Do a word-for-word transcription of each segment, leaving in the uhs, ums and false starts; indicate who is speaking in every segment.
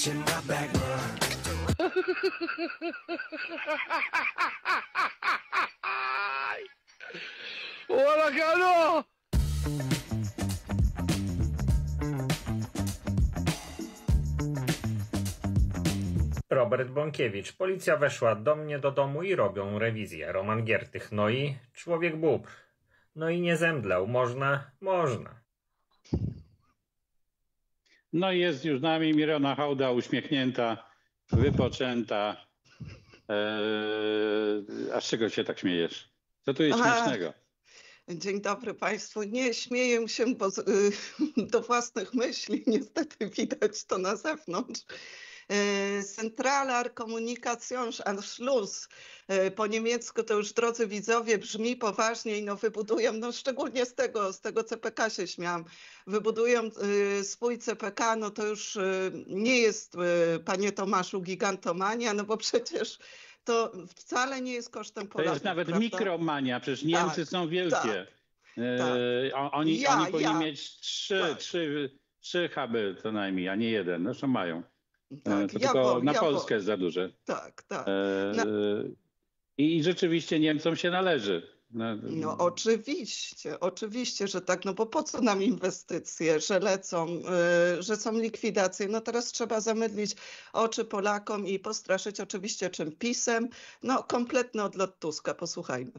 Speaker 1: watching my back run.
Speaker 2: ¡Hola, Cano!
Speaker 3: Robert Bąkiewicz. Policja weszła do mnie do domu i robią rewizję. Roman Giertych. No i człowiek bóbr. No i nie zemdlał. Można? Można.
Speaker 4: No i jest już z nami Mirona Hołda, uśmiechnięta, wypoczęta. Eee, a z czego się tak śmiejesz? Co tu jest
Speaker 5: Aha.
Speaker 4: śmiesznego?
Speaker 5: Dzień dobry Państwu. Nie śmieję się, bo z, y, do własnych myśli niestety widać to na zewnątrz. Centraler Kommunikationsanschluss, po niemiecku to już, drodzy widzowie, brzmi poważniej, no wybudują, no szczególnie z tego, z tego C P K się śmiałam, wybudują y, swój C P K, no to już y, nie jest, y, panie Tomaszu, gigantomania, no bo przecież to wcale nie jest kosztem Polaków.
Speaker 4: To jest nawet
Speaker 5: prawda?
Speaker 4: mikromania, przecież Niemcy
Speaker 5: tak,
Speaker 4: są wielkie.
Speaker 5: Tak,
Speaker 4: e,
Speaker 5: tak.
Speaker 4: Oni,
Speaker 5: Ja,
Speaker 4: oni powinni
Speaker 5: ja.
Speaker 4: mieć trzy,
Speaker 5: Tak.
Speaker 4: trzy, trzy huby co najmniej, a nie jeden. Zresztą mają.
Speaker 5: Tak,
Speaker 4: To
Speaker 5: ja
Speaker 4: tylko
Speaker 5: bo,
Speaker 4: na
Speaker 5: ja
Speaker 4: Polskę
Speaker 5: bo.
Speaker 4: jest za duże.
Speaker 5: Tak, tak.
Speaker 4: E,
Speaker 5: Na...
Speaker 4: I rzeczywiście Niemcom się należy. No,
Speaker 5: no oczywiście, oczywiście, że tak, no bo po co nam inwestycje, że lecą, yy, że są likwidacje. No teraz trzeba zamydlić oczy Polakom i postraszyć oczywiście czym PiS-em. No kompletny odlot Tuska, posłuchajmy.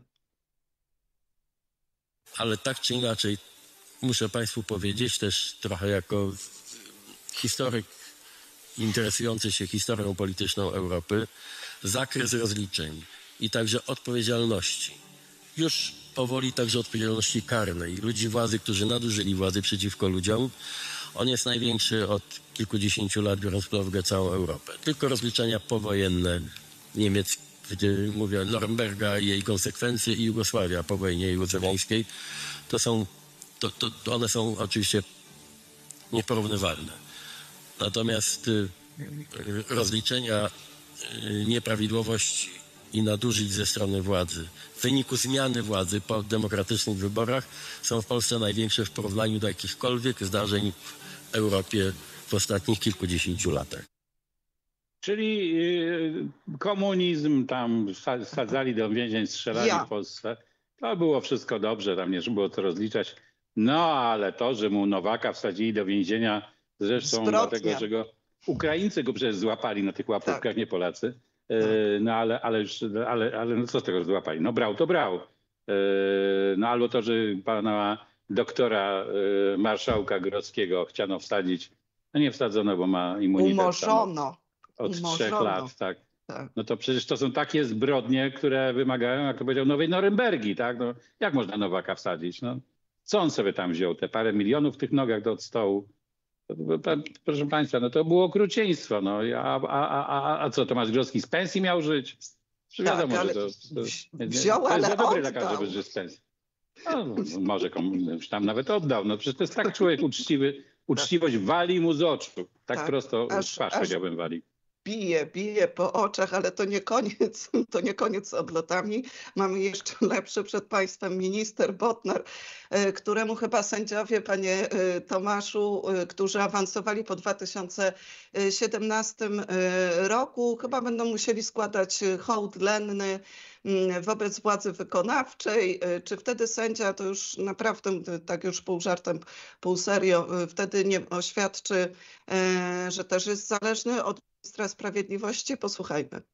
Speaker 6: Ale tak czy inaczej, muszę Państwu powiedzieć też trochę jako historyk interesujący się historią polityczną Europy, zakres rozliczeń i także odpowiedzialności, już powoli także odpowiedzialności karnej ludzi władzy, którzy nadużyli władzy przeciwko ludziom, on jest największy od kilkudziesięciu lat, biorąc pod uwagę całą Europę. Tylko rozliczenia powojenne Niemiec, gdy mówię Norymberga i jej konsekwencje, i Jugosławia po wojnie jugoslawiańskiej, to są, to, to, to one są oczywiście nieporównywalne. Natomiast y, rozliczenia y, nieprawidłowości i nadużyć ze strony władzy w wyniku zmiany władzy po demokratycznych wyborach są w Polsce największe w porównaniu do jakichkolwiek zdarzeń w Europie w ostatnich kilkudziesięciu latach.
Speaker 4: Czyli y, komunizm, tam sadzali do więzień, strzelali
Speaker 5: Ja.
Speaker 4: w Polsce. To było wszystko dobrze, tam nie było co rozliczać. No ale to, że mu Nowaka wsadzili do więzienia, zresztą
Speaker 5: Zbrodnia.
Speaker 4: dlatego, że go Ukraińcy go przecież złapali na tych łapówkach,
Speaker 5: Tak.
Speaker 4: nie Polacy. E, no ale, ale, już, ale, ale no co z tego, że złapali? No brał to brał. E, no albo to, że pana doktora e, marszałka Grodzkiego chciano wsadzić, no nie wsadzono, bo ma immunitet tam
Speaker 5: Umorzono.
Speaker 4: od
Speaker 5: Umorzono.
Speaker 4: trzech lat, tak.
Speaker 5: Tak.
Speaker 4: No to przecież to są takie zbrodnie, które wymagają, jak to powiedział, nowej Norymbergi, tak? No, jak można Nowaka wsadzić? No, co on sobie tam wziął? Te parę milionów w tych nogach do stołu? To, to, proszę państwa, no to było okrucieństwo. No. A, a, a, a co, Tomasz Grodzki z pensji miał żyć?
Speaker 5: Tak,
Speaker 4: Wiadomo,
Speaker 5: ale
Speaker 4: że to, to, nie,
Speaker 5: wziął,
Speaker 4: to jest
Speaker 5: ale
Speaker 4: za dobry
Speaker 5: oddał.
Speaker 4: lekarz, żeby żyć z pensji. No, może komuś tam nawet oddał. No przecież to jest tak człowiek uczciwy. Uczciwość wali mu z oczu. Tak,
Speaker 5: Tak,
Speaker 4: prosto
Speaker 5: aż-
Speaker 4: z twarz,
Speaker 5: aż-
Speaker 4: powiedziałbym, wali.
Speaker 5: Bije, bije po oczach, ale to nie koniec, to nie koniec z odlotami. Mamy jeszcze lepszy przed Państwem minister Bodnar, e, któremu chyba sędziowie, panie e, Tomaszu, e, którzy awansowali po dwa tysiące siedemnastym e, roku, chyba będą musieli składać e, hołd lenny mm, wobec władzy wykonawczej. E, Czy wtedy sędzia, to już naprawdę e, tak już pół żartem, pół serio, e, wtedy nie oświadczy, e, że też jest zależny od ministra sprawiedliwości? Posłuchajmy.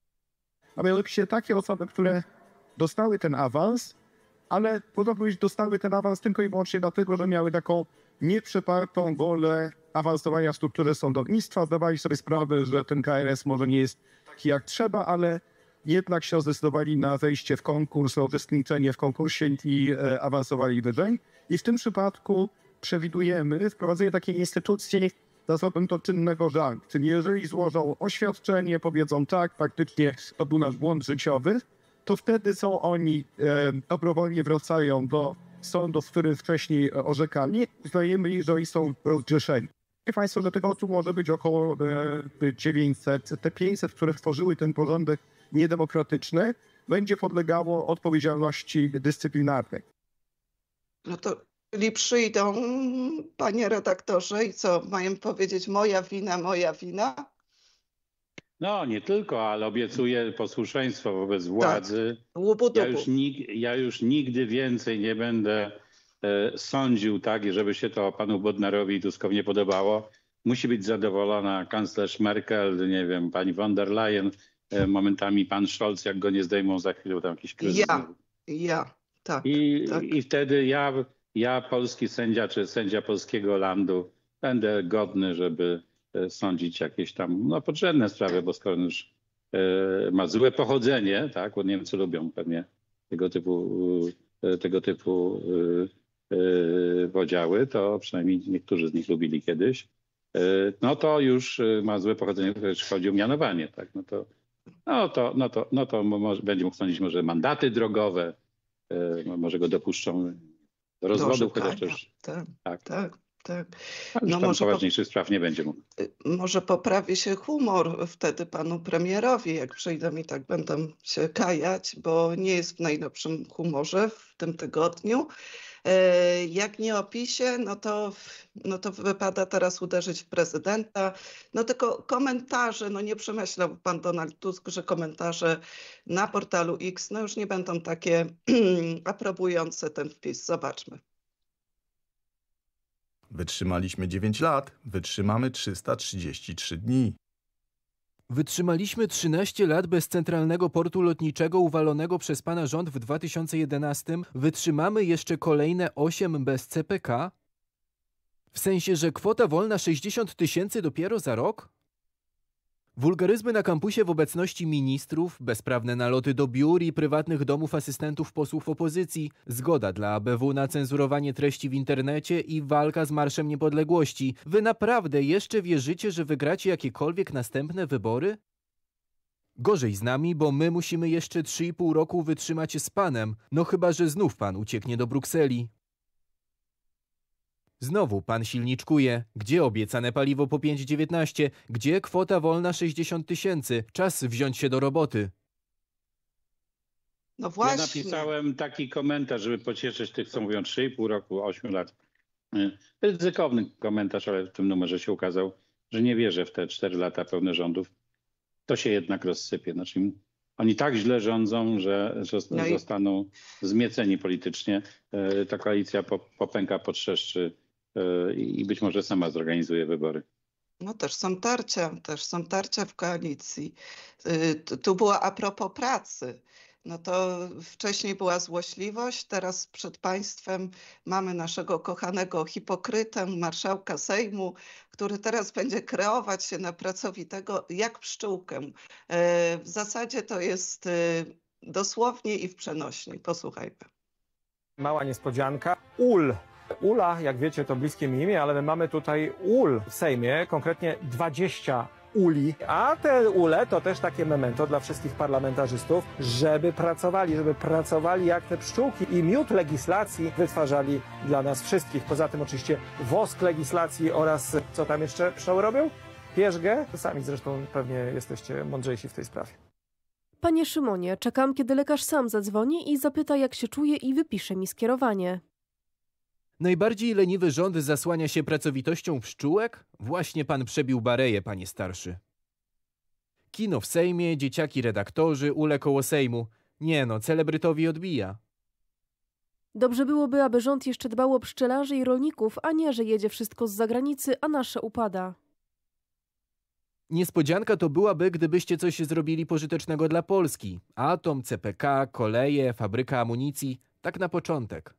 Speaker 7: A mianowicie takie osoby, które dostały ten awans, ale podobność dostały ten awans tylko i wyłącznie dlatego, że miały taką nieprzepartą wolę awansowania w strukturze sądownictwa. Zdawali sobie sprawę, że ten K R S może nie jest taki jak trzeba, ale jednak się zdecydowali na wejście w konkurs, o uczestniczenie w konkursie i e, awansowali wyżej. I w tym przypadku przewidujemy wprowadzenie takiej instytucji, nazwałbym to czynnego żalu. Czyli jeżeli złożą oświadczenie, powiedzą tak, faktycznie to był nasz błąd życiowy, to wtedy są oni e, dobrowolnie wracają do sądu, w którym wcześniej orzekali. Uznajemy ich, że oni są rozgrzeszeni. Wie Państwo, do tego osób może być około e, dziewięćset. Te pięćset, które stworzyły ten porządek niedemokratyczny, będzie podlegało odpowiedzialności dyscyplinarnej.
Speaker 5: No to Czyli przyjdą, panie redaktorze, i co, mają powiedzieć moja wina, moja wina?
Speaker 4: No nie tylko, ale obiecuję posłuszeństwo wobec władzy.
Speaker 5: Tak. Łubu
Speaker 4: Ja już, nig ja już nigdy więcej nie będę e, sądził tak, żeby się to panu Bodnarowi i Tuskowi nie podobało. Musi być zadowolona kanclerz Merkel, nie wiem, pani von der Leyen, e, momentami pan Scholz, jak go nie zdejmą za chwilę, tam jakiś kryzys.
Speaker 5: Ja, ja, tak.
Speaker 4: I,
Speaker 5: tak.
Speaker 4: i wtedy ja, ja, polski sędzia czy sędzia polskiego landu, będę godny, żeby sądzić jakieś tam no, podrzędne sprawy, bo skoro już e, ma złe pochodzenie, tak, bo Niemcy lubią pewnie tego typu, e, tego typu e, e, podziały, to przynajmniej niektórzy z nich lubili kiedyś, e, no to już ma złe pochodzenie, jeśli chodzi o mianowanie, tak, no to, no to, no to, no to może, będzie mógł sądzić może mandaty drogowe, e, może go dopuszczą do rozwodu, chociaż też.
Speaker 5: Tak, tak. tak. Tak.
Speaker 4: No może poważniejszych spraw nie będzie mógł.
Speaker 5: Może poprawi się humor wtedy panu premierowi, jak przyjdą i tak będą się kajać, bo nie jest w najlepszym humorze w tym tygodniu. Jak nie opisie, no to, no to wypada teraz uderzyć w prezydenta. No tylko komentarze, no nie przemyślał pan Donald Tusk, że komentarze na portalu X, no już nie będą takie aprobujące ten wpis. Zobaczmy.
Speaker 1: Wytrzymaliśmy dziewięć lat, wytrzymamy trzysta trzydzieści trzy dni.
Speaker 8: Wytrzymaliśmy trzynaście lat bez centralnego portu lotniczego uwalonego przez pana rząd w dwa tysiące jedenastym. Wytrzymamy jeszcze kolejne osiem bez C P K? W sensie, że kwota wolna sześćdziesiąt tysięcy dopiero za rok? Wulgaryzmy na kampusie w obecności ministrów, bezprawne naloty do biur i prywatnych domów asystentów posłów opozycji, zgoda dla A B W na cenzurowanie treści w internecie i walka z Marszem Niepodległości. Wy naprawdę jeszcze wierzycie, że wygracie jakiekolwiek następne wybory? Gorzej z nami, bo my musimy jeszcze trzy i pół roku wytrzymać z panem, no chyba że znów pan ucieknie do Brukseli. Znowu pan silniczkuje. Gdzie obiecane paliwo po pięć dziewiętnaście? Gdzie kwota wolna sześćdziesiąt tysięcy? Czas wziąć się do roboty.
Speaker 5: No właśnie.
Speaker 4: Ja napisałem taki komentarz, żeby pocieszyć tych, co mówią trzy i pół roku, osiem lat. Ryzykowny komentarz, ale w tym numerze się ukazał, że nie wierzę w te cztery lata pełne rządów. To się jednak rozsypie. Znaczy, oni tak źle rządzą, że, że no i... zostaną zmieceni politycznie. Ta koalicja popęka, potrzeszczy i być może sama zorganizuje wybory.
Speaker 5: No też są tarcia, też są tarcia w koalicji. Tu była a propos pracy. No to wcześniej była złośliwość, teraz przed państwem mamy naszego kochanego hipokrytę, marszałka Sejmu, który teraz będzie kreować się na pracowitego jak pszczółkę. W zasadzie to jest dosłownie i w przenośni. Posłuchajmy.
Speaker 9: Mała niespodzianka. Ul. Ula, jak wiecie, to bliskie mi imię, ale my mamy tutaj ul w Sejmie, konkretnie dwadzieścia uli, a te ule to też takie memento dla wszystkich parlamentarzystów, żeby pracowali, żeby pracowali jak te pszczółki i miód legislacji wytwarzali dla nas wszystkich. Poza tym oczywiście wosk legislacji oraz co tam jeszcze pszczoły robią? Pierzgę. Sami zresztą pewnie jesteście mądrzejsi w tej sprawie.
Speaker 10: Panie Szymonie, czekam, kiedy lekarz sam zadzwoni i zapyta, jak się czuje i wypisze mi skierowanie.
Speaker 8: Najbardziej leniwy rząd zasłania się pracowitością pszczółek? Właśnie pan przebił bareję, panie starszy. Kino w Sejmie, dzieciaki redaktorzy, ule koło Sejmu. Nie no, celebrytowi odbija.
Speaker 10: Dobrze byłoby, aby rząd jeszcze dbał o pszczelarzy i rolników, a nie, że jedzie wszystko z zagranicy, a nasze upada.
Speaker 8: Niespodzianka to byłaby, gdybyście coś zrobili pożytecznego dla Polski. Atom, C P K, koleje, fabryka amunicji. Tak na początek.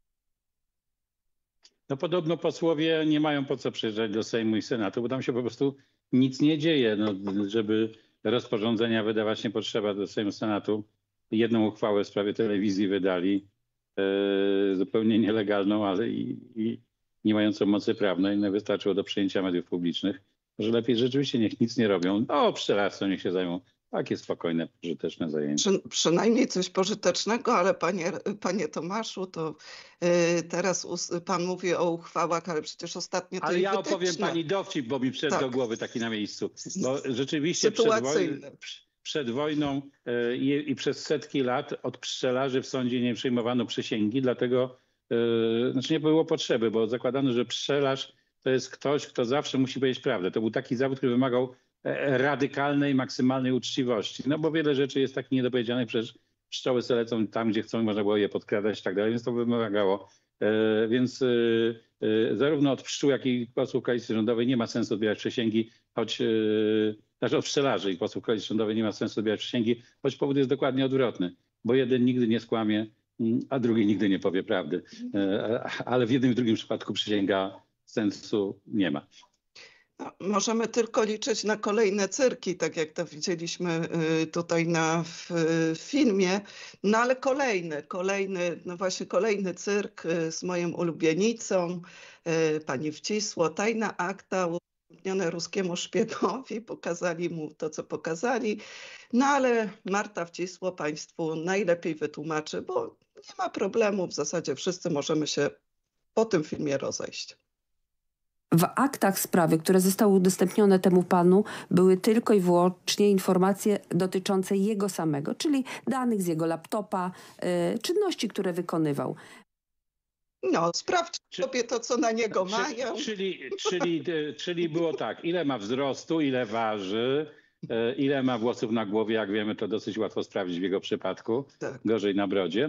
Speaker 4: No podobno posłowie nie mają po co przyjeżdżać do Sejmu i Senatu, bo tam się po prostu nic nie dzieje. No, żeby rozporządzenia wydawać nie potrzeba do Sejmu, Senatu. Jedną uchwałę w sprawie telewizji wydali, e, zupełnie nielegalną, ale i, i nie mającą mocy prawnej. No, wystarczyło do przyjęcia mediów publicznych. Że lepiej rzeczywiście niech nic nie robią. O, pszczelarstwo niech się zajmą. Takie spokojne, pożyteczne zajęcie.
Speaker 5: Przy, przynajmniej coś pożytecznego, ale panie, panie Tomaszu, to yy, teraz us, pan mówi o uchwałach, ale przecież ostatnio to
Speaker 4: Ale ja
Speaker 5: wytyczne.
Speaker 4: opowiem pani dowcip, bo mi przed
Speaker 5: tak.
Speaker 4: do głowy taki na miejscu. Bo rzeczywiście przed, woj przed wojną yy, i, i przez setki lat od pszczelarzy w sądzie nie przyjmowano przysięgi, dlatego yy, znaczy nie było potrzeby, bo zakładano, że pszczelarz to jest ktoś, kto zawsze musi powiedzieć prawdę. To był taki zawód, który wymagał radykalnej, maksymalnej uczciwości. No bo wiele rzeczy jest takich niedopowiedzianych, przecież pszczoły se lecą tam, gdzie chcą, można było je podkradać i tak dalej, więc to wymagało. E, więc e, e, zarówno od pszczół, jak i posłów koalicji rządowej nie ma sensu odbierać przysięgi, choć, e, znaczy od pszczelarzy i posłów koalicji rządowej nie ma sensu odbierać przysięgi, choć powód jest dokładnie odwrotny, bo jeden nigdy nie skłamie, a drugi nigdy nie powie prawdy. E, ale w jednym i drugim przypadku przysięga sensu nie ma.
Speaker 5: No, możemy tylko liczyć na kolejne cyrki, tak jak to widzieliśmy tutaj na w, w filmie. No ale kolejny, kolejny, no właśnie kolejny cyrk z moją ulubienicą, pani Wcisło, tajna akta udostępnione ruskiemu szpiegowi, pokazali mu to, co pokazali. No ale Marta Wcisło państwu najlepiej wytłumaczy, bo nie ma problemu, w zasadzie wszyscy możemy się po tym filmie rozejść.
Speaker 11: W aktach sprawy, które zostały udostępnione temu panu, były tylko i wyłącznie informacje dotyczące jego samego, czyli danych z jego laptopa, y, czynności, które wykonywał.
Speaker 5: No, sprawdź sobie to, co na niego mają.
Speaker 4: Czyli, czyli, czyli było tak, ile ma wzrostu, ile waży, ile ma włosów na głowie, jak wiemy, to dosyć łatwo sprawdzić w jego przypadku, tak. Gorzej na brodzie.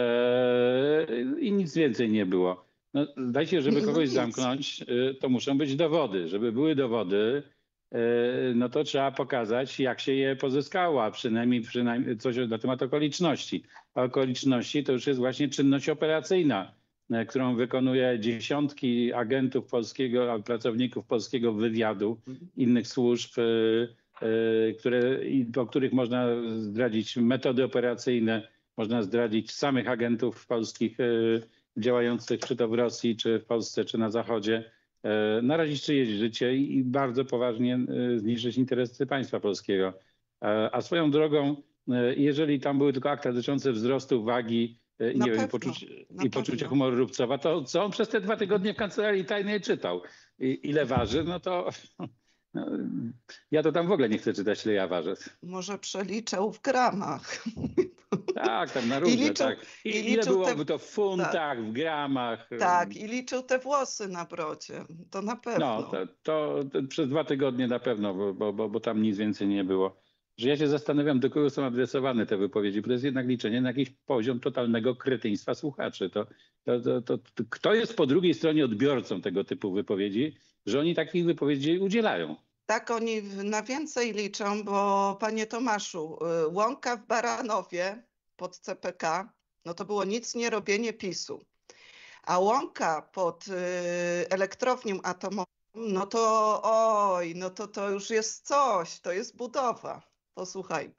Speaker 4: I nic więcej nie było. No, dajcie, żeby kogoś zamknąć, to muszą być dowody. Żeby były dowody, no to trzeba pokazać, jak się je pozyskało, a przynajmniej, przynajmniej coś na temat okoliczności. A okoliczności to już jest właśnie czynność operacyjna, którą wykonuje dziesiątki agentów polskiego, pracowników polskiego wywiadu, innych służb, które, po których można zdradzić metody operacyjne, można zdradzić samych agentów polskich działających czy to w Rosji, czy w Polsce, czy na Zachodzie, narazić czyjeś życie i bardzo poważnie zniszczyć interesy państwa polskiego. A swoją drogą, jeżeli tam były tylko akta dotyczące wzrostu, wagi, nie wiem, i, poczuć, i poczucia humoru Rubcowa, to co on przez te dwa tygodnie w kancelarii tajnej czytał? I, ile waży? No to no, ja to tam w ogóle nie chcę czytać, ile ja ważę.
Speaker 5: Może przeliczał w gramach.
Speaker 4: Tak, tam na różne, I liczył, tak. I, i ile byłoby te... to w funtach, tak. w gramach.
Speaker 5: Tak, i liczył te włosy na brodzie. To na pewno.
Speaker 4: No, to, to, to przez dwa tygodnie na pewno, bo, bo, bo tam nic więcej nie było. Że ja się zastanawiam, do kogo są adresowane te wypowiedzi, bo to jest jednak liczenie na jakiś poziom totalnego kretyństwa słuchaczy. To, to, to, to, to, kto jest po drugiej stronie odbiorcą tego typu wypowiedzi, że oni takich wypowiedzi udzielają?
Speaker 5: Tak, oni na więcej liczą, bo panie Tomaszu, Łąka w Baranowie pod C P K, no to było nic nie robienie PiSu. A Łąka pod elektrownią atomową, no to oj, no to to już jest coś, to jest budowa. Posłuchajmy.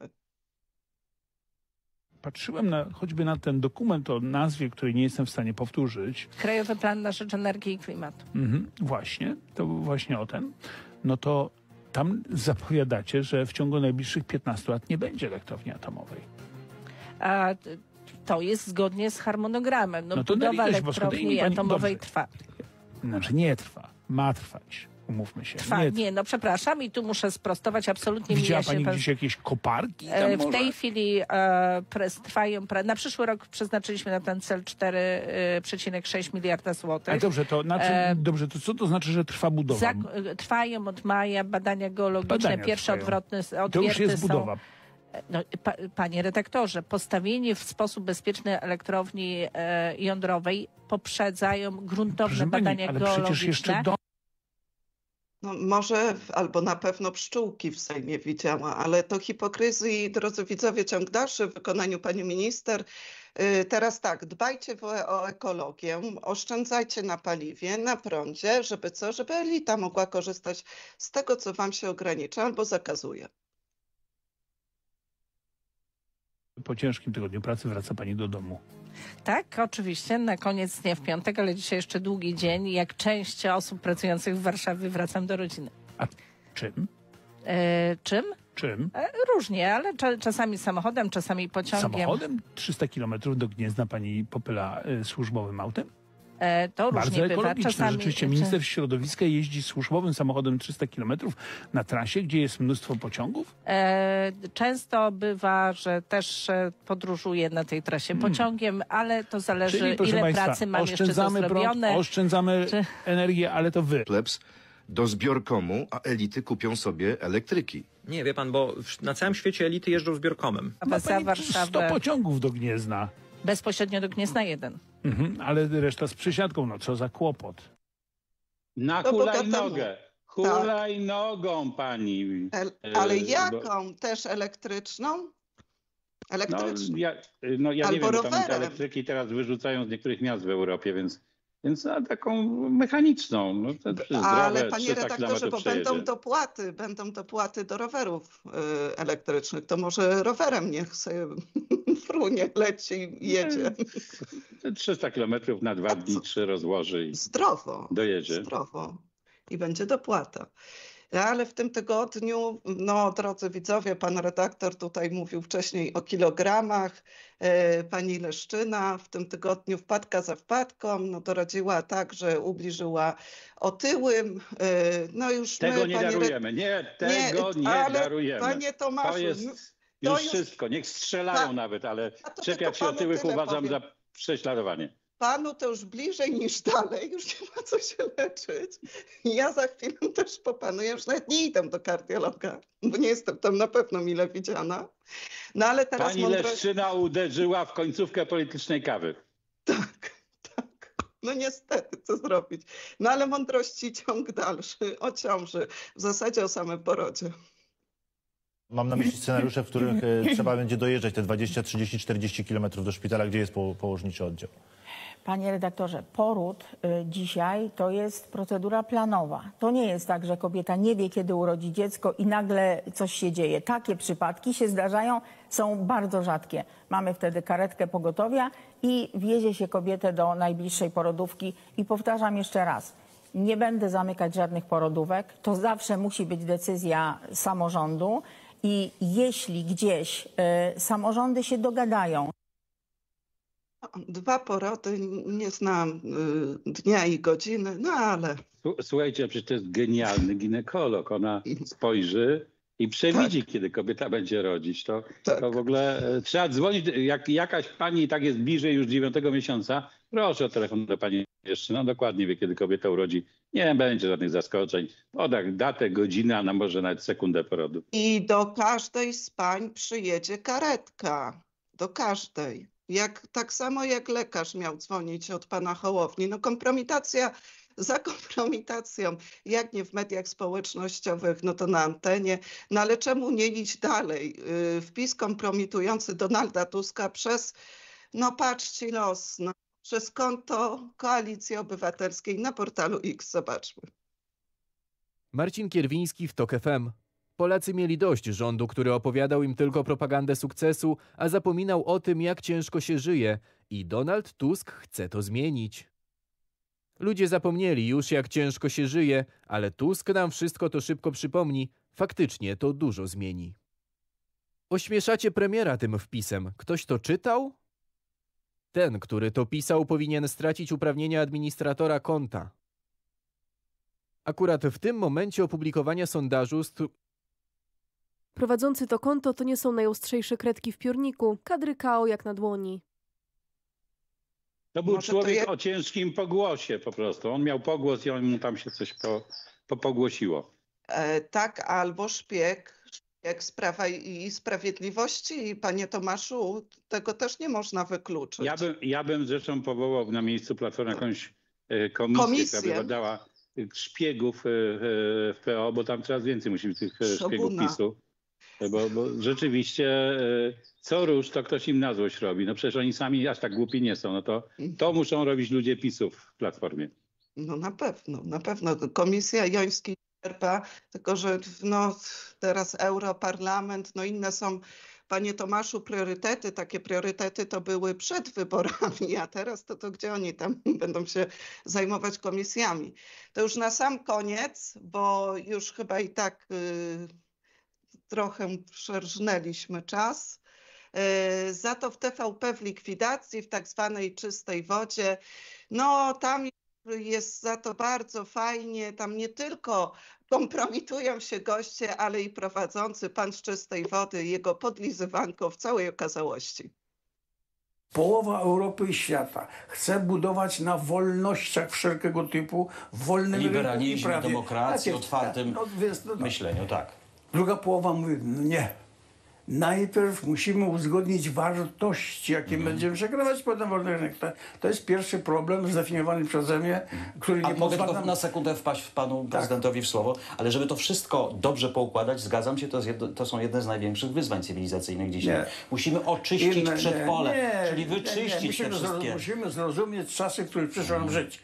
Speaker 12: Patrzyłem na, choćby na ten dokument o nazwie, której nie jestem w stanie powtórzyć.
Speaker 13: Krajowy Plan na rzecz Energii i Klimatu.
Speaker 12: Mhm, właśnie, to właśnie o ten. No to tam zapowiadacie, że w ciągu najbliższych piętnastu lat nie będzie elektrowni atomowej.
Speaker 13: A to jest zgodnie z harmonogramem. No,
Speaker 12: no to
Speaker 13: budowa elektrowni pani... atomowej Dobrze. trwa.
Speaker 12: Znaczy nie trwa, ma trwać. Umówmy się.
Speaker 13: Trwa, nie, nie, no przepraszam i tu muszę sprostować, absolutnie nie.
Speaker 12: Widziała pani pan... gdzieś jakieś koparki? Tam
Speaker 13: w
Speaker 12: może?
Speaker 13: tej chwili e, pres, trwają, pre, na przyszły rok przeznaczyliśmy na ten cel cztery przecinek sześć miliarda złotych.
Speaker 12: A dobrze, to, znaczy, e, dobrze, to co to znaczy, że trwa budowa?
Speaker 13: Zak, trwają od maja badania geologiczne, badania pierwsze odwrotne, odwierty
Speaker 12: to już jest
Speaker 13: są,
Speaker 12: budowa.
Speaker 13: No, pa, panie redaktorze, postawienie w sposób bezpieczny elektrowni e, jądrowej poprzedzają gruntowne
Speaker 12: Proszę
Speaker 13: badania
Speaker 12: pani, ale
Speaker 13: geologiczne.
Speaker 12: Przecież jeszcze do...
Speaker 5: No może albo na pewno pszczółki w Sejmie widziała, ale to hipokryzji, drodzy widzowie, ciąg dalszy w wykonaniu pani minister. Teraz tak, dbajcie o ekologię, oszczędzajcie na paliwie, na prądzie, żeby co, żeby elita mogła korzystać z tego, co wam się ogranicza albo zakazuje.
Speaker 12: Po ciężkim tygodniu pracy wraca pani do domu.
Speaker 13: Tak, oczywiście, na koniec dnia w piątek, ale dzisiaj jeszcze długi dzień. Jak część osób pracujących w Warszawie wracam do rodziny.
Speaker 12: A czym?
Speaker 13: E, czym?
Speaker 12: Czym?
Speaker 13: E, różnie, ale cza, czasami samochodem, czasami pociągiem.
Speaker 12: Samochodem? trzysta kilometrów do Gniezna pani popyla y, służbowym autem?
Speaker 13: E, To
Speaker 12: Bardzo
Speaker 13: różnie bywa.
Speaker 12: ekologiczne.
Speaker 13: Czasami,
Speaker 12: Rzeczywiście minister środowiska jeździ służbowym samochodem trzysta kilometrów na trasie, gdzie jest mnóstwo pociągów?
Speaker 13: E, Często bywa, że też e, podróżuję na tej trasie pociągiem, ale to zależy,
Speaker 12: Czyli, proszę
Speaker 13: ile
Speaker 12: Państwa,
Speaker 13: pracy mam jeszcze do
Speaker 12: oszczędzamy prąd,
Speaker 13: zrobione.
Speaker 12: oszczędzamy
Speaker 13: Czy-
Speaker 12: energię, ale to wy.
Speaker 14: Plebs do zbiorkomu, a elity kupią sobie elektryki.
Speaker 15: Nie, wie pan, bo w- na całym świecie elity jeżdżą zbiorkomem.
Speaker 13: Ma za Warszawę
Speaker 12: sto pociągów do Gniezna.
Speaker 13: bezpośrednio do Gniezna jeden.
Speaker 12: Mhm, ale reszta z przysiadką, no co za kłopot.
Speaker 4: Na
Speaker 5: No bo
Speaker 4: hulajnogę.
Speaker 5: Tak.
Speaker 4: Hulajnogą pani.
Speaker 5: El-
Speaker 4: E,
Speaker 5: Ale
Speaker 4: bo-
Speaker 5: jaką? Też elektryczną?
Speaker 4: No
Speaker 5: Elektryczną.
Speaker 4: ja, no, ja nie
Speaker 5: Albo
Speaker 4: wiem, bo tam te
Speaker 5: rowerem.
Speaker 4: elektryki teraz wyrzucają z niektórych miast w Europie, więc, więc a, taką mechaniczną. No, to zdrowe,
Speaker 5: Ale panie
Speaker 4: trzysta
Speaker 5: redaktorze,
Speaker 4: kilometrów
Speaker 5: bo
Speaker 4: przejedzie.
Speaker 5: będą dopłaty, będą dopłaty do rowerów y, elektrycznych. To może rowerem niech sobie frunie, leci i jedzie.
Speaker 4: Te trzysta kilometrów na dwa dni, trzy rozłoży i
Speaker 5: Zdrowo.
Speaker 4: dojedzie.
Speaker 5: Zdrowo. I będzie dopłata. Ale w tym tygodniu, no drodzy widzowie, pan redaktor tutaj mówił wcześniej o kilogramach. E, Pani Leszczyna w tym tygodniu wpadka za wpadką, no doradziła tak, że ubliżyła otyłym. E, No już
Speaker 4: Tego
Speaker 5: my,
Speaker 4: nie
Speaker 5: panie
Speaker 4: darujemy. Nie, tego nie,
Speaker 5: ale
Speaker 4: darujemy.
Speaker 5: Panie Tomaszu,
Speaker 4: to jest
Speaker 5: no,
Speaker 4: już
Speaker 5: to już-
Speaker 4: wszystko. Niech strzelają
Speaker 5: Pa-
Speaker 4: nawet, ale
Speaker 5: A to
Speaker 4: czepiać się
Speaker 5: tylko panu
Speaker 4: otyłych
Speaker 5: tyle
Speaker 4: uważam
Speaker 5: powiem.
Speaker 4: za prześladowanie.
Speaker 5: Panu to już bliżej niż dalej, już nie ma co się leczyć. Ja za chwilę też popanuję, już nawet nie idę do kardiologa, bo nie jestem tam na pewno mile widziana. No ale teraz
Speaker 4: Pani
Speaker 5: mądrość...
Speaker 4: Leszczyna uderzyła w końcówkę politycznej kawy.
Speaker 5: No niestety, co zrobić. No ale mądrości ciąg dalszy, o ciąży, w zasadzie o samym porodzie.
Speaker 16: Mam na myśli scenariusze, w których e, trzeba będzie dojeżdżać te dwadzieścia, trzydzieści, czterdzieści kilometrów do szpitala, gdzie jest po, położniczy oddział.
Speaker 17: Panie redaktorze, poród y, dzisiaj to jest procedura planowa. To nie jest tak, że kobieta nie wie, kiedy urodzi dziecko i nagle coś się dzieje. Takie przypadki się zdarzają, są bardzo rzadkie. Mamy wtedy karetkę pogotowia i wiezie się kobietę do najbliższej porodówki. I powtarzam jeszcze raz, nie będę zamykać żadnych porodówek. To zawsze musi być decyzja samorządu i jeśli gdzieś y, samorządy się dogadają,
Speaker 5: Dwa porody, nie znam y, dnia i godziny, no ale...
Speaker 4: Słu- Słuchajcie, przecież to jest genialny ginekolog. Ona spojrzy i przewidzi, kiedy kobieta będzie rodzić. To, to w ogóle e, trzeba dzwonić, jak jakaś pani i tak jest bliżej już dziewiątego miesiąca, proszę o telefon do pani jeszcze, no dokładnie wie, kiedy kobieta urodzi. Nie będzie żadnych zaskoczeń. Podać datę, godzinę, a na może nawet sekundę porodu.
Speaker 5: I do każdej z pań przyjedzie karetka. Do każdej. Jak, tak samo jak lekarz miał dzwonić od pana Hołowni. No kompromitacja za kompromitacją. Jak nie w mediach społecznościowych, no to na antenie. No ale czemu nie iść dalej? Yy, wpis kompromitujący Donalda Tuska przez, no patrzcie los, no, przez konto Koalicji Obywatelskiej na portalu X. Zobaczmy.
Speaker 8: Marcin Kierwiński w TOK F M. Polacy mieli dość rządu, który opowiadał im tylko propagandę sukcesu, a zapominał o tym, jak ciężko się żyje. I Donald Tusk chce to zmienić. Ludzie zapomnieli już, jak ciężko się żyje, ale Tusk nam wszystko to szybko przypomni. Faktycznie to dużo zmieni. Ośmieszacie premiera tym wpisem. Ktoś to czytał? Ten, który to pisał, powinien stracić uprawnienia administratora konta. Akurat w tym momencie opublikowania sondażu stru-
Speaker 10: Prowadzący to konto to nie są najostrzejsze kredki w piórniku, kadry K O jak na dłoni.
Speaker 4: To był
Speaker 5: Może to
Speaker 4: człowiek
Speaker 5: je-
Speaker 4: o ciężkim pogłosie po prostu. On miał pogłos i on mu tam się coś po, po pogłosiło.
Speaker 5: E, tak, albo szpieg, szpieg z Prawa i Sprawiedliwości. Panie Tomaszu, tego też nie można wykluczyć.
Speaker 4: Ja bym, ja bym zresztą powołał na miejscu Platformy jakąś e, komisję,
Speaker 5: Komisję.
Speaker 4: która by badała e, szpiegów e, e, w P O, bo tam coraz więcej musi być tych e, szpiegów
Speaker 5: Szobuna.
Speaker 4: PiSu. Bo, bo rzeczywiście e, co rusz, to ktoś im na złość robi. No przecież oni sami aż tak głupi nie są. No to, to muszą robić ludzie PiSu w Platformie.
Speaker 5: No na pewno, na pewno. Komisja Joński czerpa, tylko że no, teraz Europarlament, no inne są, panie Tomaszu, priorytety. Takie priorytety to były przed wyborami, a teraz to, to gdzie oni tam będą się zajmować komisjami. To już na sam koniec, bo już chyba i tak y, trochę przerżnęliśmy czas. Y, Za to w T V P w likwidacji, w tak zwanej czystej wodzie. No tam jest za to bardzo fajnie, tam nie tylko kompromitują się goście, ale i prowadzący, pan z czystej wody, jego podlizywanko w całej okazałości.
Speaker 18: Połowa Europy i świata chce budować na wolnościach wszelkiego typu, wolnym
Speaker 19: liberalizmie, demokracji,
Speaker 18: tak jest,
Speaker 19: otwartym
Speaker 18: no, więc, no,
Speaker 19: myśleniu, tak.
Speaker 18: Druga połowa mówi, no nie. Najpierw musimy uzgodnić wartości, jakie mm. będziemy przekrywać, potem wolny rynek. To, to jest pierwszy problem zdefiniowany przeze mnie, który
Speaker 19: A
Speaker 18: nie
Speaker 19: mogę tylko
Speaker 18: nam...
Speaker 19: na sekundę wpaść panu tak. prezydentowi w słowo, ale żeby to wszystko dobrze poukładać, zgadzam się, to, jest jedno, to są jedne z największych wyzwań cywilizacyjnych dzisiaj. Nie. Musimy oczyścić Inne, przedpole, nie, nie, czyli wyczyścić nie, nie. Musimy,
Speaker 18: te wszystkie... musimy zrozumieć czasy, które przyszło nam żyć.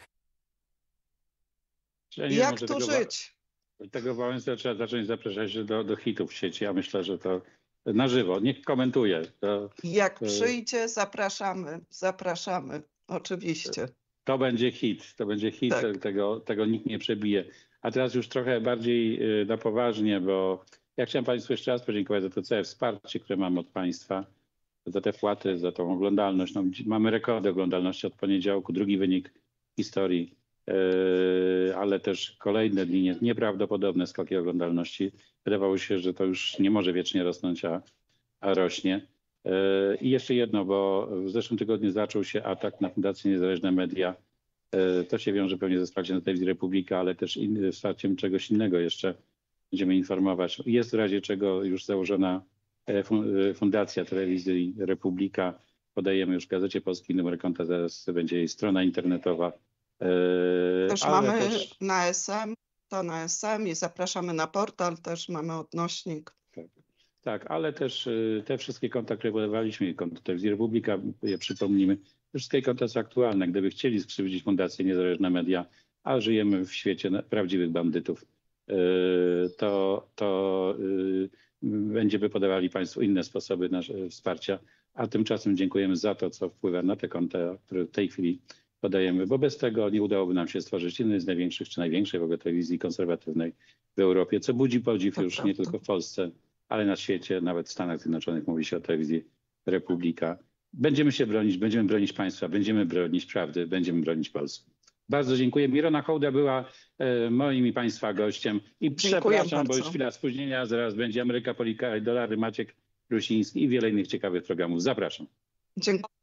Speaker 5: Ja nie, Jak tu tego, żyć?
Speaker 4: Tego Wałęsy trzeba zacząć zapraszać do, do hitów w sieci. Ja myślę, że to na żywo. Niech komentuje. To,
Speaker 5: Jak
Speaker 4: to,
Speaker 5: przyjdzie, zapraszamy. Zapraszamy, oczywiście.
Speaker 4: To będzie hit. To będzie hit. Tak. Tego, tego nikt nie przebije. A teraz już trochę bardziej na poważnie, bo ja chciałem Państwu jeszcze raz podziękować za to całe wsparcie, które mam od Państwa, za te wpłaty, za tą oglądalność. No, mamy rekordy oglądalności od poniedziałku, drugi wynik historii, yy, ale też kolejne dni nieprawdopodobne skoki oglądalności. Wydawało się, że to już nie może wiecznie rosnąć, a, a rośnie. Yy, I jeszcze jedno, bo w zeszłym tygodniu zaczął się atak na Fundację Niezależne Media. Yy, to się wiąże pewnie ze wsparciem Telewizji Republika, ale też in, wsparciem czegoś innego jeszcze będziemy informować. Jest w razie czego już założona Fundacja Telewizji Republika. Podajemy już w Gazecie Polskiej numer konta, zaraz będzie jej strona internetowa.
Speaker 5: Też ale mamy też... na S M, to na S M i zapraszamy na portal, też mamy odnośnik.
Speaker 4: Tak, tak, ale też te wszystkie konta, które podawaliśmy, konto Telewizji Republika, je przypomnimy, wszystkie konta są aktualne. Gdyby chcieli skrzywdzić Fundację Niezależne Media, a żyjemy w świecie prawdziwych bandytów, to, to będziemy podawali Państwu inne sposoby wsparcia, a tymczasem dziękujemy za to, co wpływa na te konta, które w tej chwili podajemy, bo bez tego nie udałoby nam się stworzyć jednej z największych, czy największej w ogóle telewizji konserwatywnej w Europie, co budzi podziw już nie tylko w Polsce, ale na świecie, nawet w Stanach Zjednoczonych mówi się o Telewizji Republika. Będziemy się bronić, będziemy bronić państwa, będziemy bronić prawdy, będziemy bronić Polski. Bardzo dziękuję. Mirona Hołda była e, moim i Państwa gościem. I przepraszam, bo już chwila spóźnienia. Zaraz będzie Ameryka, Polika i Dolary, Maciek Rusiński i wiele innych ciekawych programów. Zapraszam.
Speaker 5: Dziękuję.